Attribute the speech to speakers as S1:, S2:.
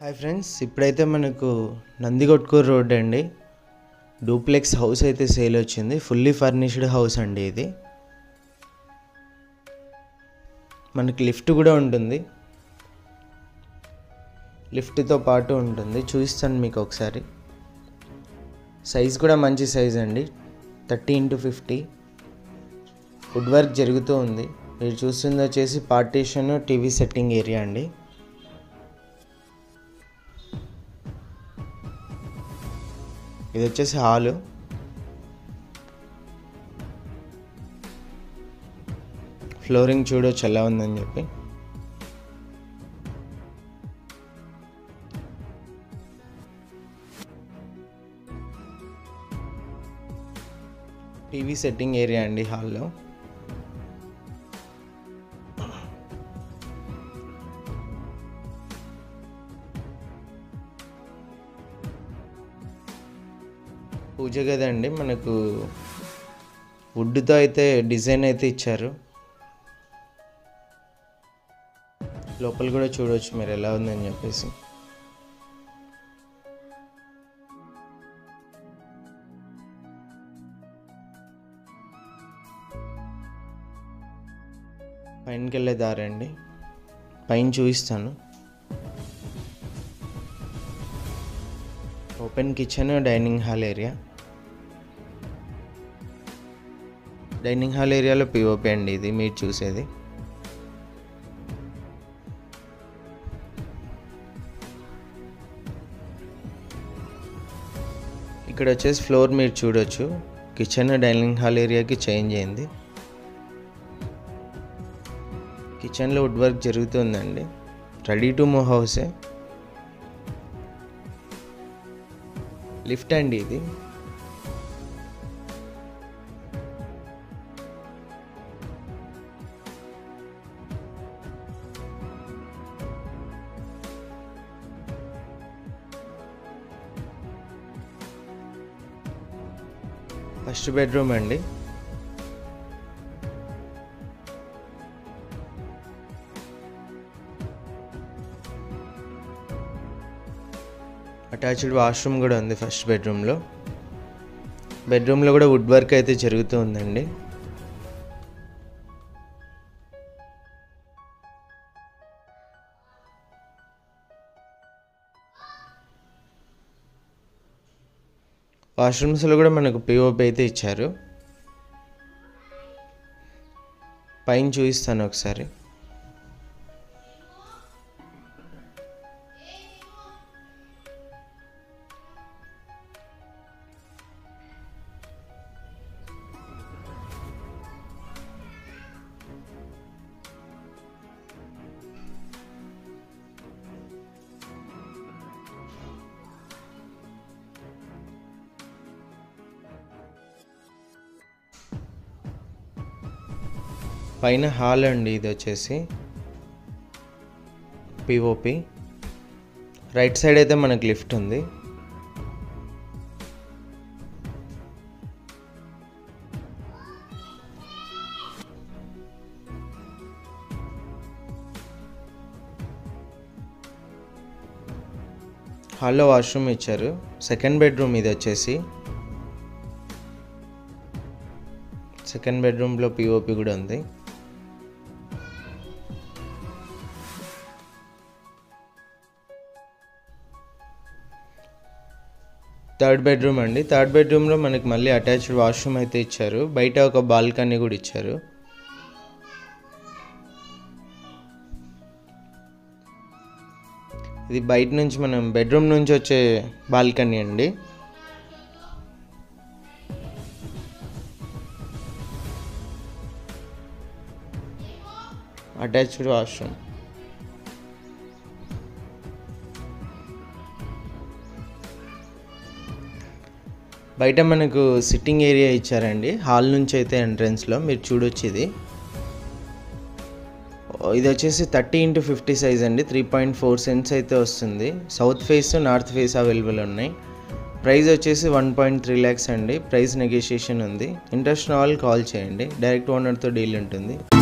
S1: Hi friends, ఇప్పుడైతే మనకు Nandikotkur road అండి డూప్లెక్స్ హౌస్ అయితే సేల్ వచ్చింది. ఫుల్లీ ఫర్నిష్డ్ హౌస్ అండి. ఇది మనకి లిఫ్ట్ కూడా ఉంటుంది, లిఫ్ట్తో పాటు ఉంటుంది. చూపిస్తాను మీకు ఒకసారి. సైజ్ కూడా మంచి సైజ్ అండి, 30x50. వుడ్ వర్క్ జరుగుతూ ఉంది. మీరు చూస్తుంది వచ్చేసి పార్టీషన్ టీవీ సెట్టింగ్ ఏరియా అండి. ఇది వచ్చేసి హాలు. ఫ్లోరింగ్ చూడొచ్చు ఎలా ఉందని చెప్పి. టీవీ సెట్టింగ్ ఏరియా అండి హాల్లో. పూజ గది అండి. మనకు వుడ్తో అయితే డిజైన్ అయితే ఇచ్చారు. లోపల కూడా చూడవచ్చు మీరు ఎలా ఉందని చెప్పేసి. పైనకి వెళ్ళే దారి అండి, పైన చూపిస్తాను. Open kitchen, dining hall area. Dining hall ఏరియాలో పిఓపి అండి ఇది మీరు చూసేది. ఇక్కడ వచ్చేసి ఫ్లోర్ మీరు చూడొచ్చు. కిచెన్ డైనింగ్ హాల్ ఏరియాకి చేంజ్ అయింది. కిచెన్లో వుడ్ వర్క్ జరుగుతుందండి. రెడీ టు మూవ్ హౌసే. లిఫ్ట్ అండి ఇది. ఫస్ట్ బెడ్రూమ్ అండి. అటాచ్డ్ వాష్రూమ్ కూడా ఉంది ఫస్ట్ బెడ్రూమ్లో. బెడ్రూమ్లో కూడా వుడ్ వర్క్ అయితే జరుగుతూ ఉందండి. వాష్రూమ్స్లో కూడా మనకు పిఓపి అయితే ఇచ్చారు. పైన చూపిస్తాను ఒకసారి. పైన హాల్ అండి. ఇది వచ్చేసి పిఓపి. రైట్ సైడ్ అయితే మనకు లిఫ్ట్ ఉంది. హాల్లో వాష్రూమ్ ఇచ్చారు. సెకండ్ బెడ్రూమ్ ఇది వచ్చేసి. సెకండ్ బెడ్రూమ్లో పిఓపి కూడా ఉంది. థర్డ్ బెడ్రూమ్ అండి. థర్డ్ బెడ్రూమ్లో మనకి మళ్ళీ అటాచ్డ్ వాష్రూమ్ అయితే ఇచ్చారు. బయట ఒక బాల్కనీ కూడా ఇచ్చారు. ఇది బయట నుంచి మనం బెడ్రూమ్ నుంచి వచ్చే బాల్కనీ అండి. Attached washroom. బయట మనకు సిట్టింగ్ ఏరియా ఇచ్చారండి. హాల్ నుంచి అయితే ఎంట్రన్స్లో మీరు చూడొచ్చు. ఇది వచ్చేసి 30x50 సైజ్ అండి. 3.4 సెంట్స్ అయితే వస్తుంది. South face, north face available ఉన్నాయి. ప్రైస్ వచ్చేసి 1.3 lakhs అండి. ప్రైస్ నెగోషియేషన్ ఉంది. ఇంట్రెస్ట్ ఉన్న వాళ్ళు కాల్ చేయండి. డైరెక్ట్ ఓనర్తో డీల్ ఉంటుంది.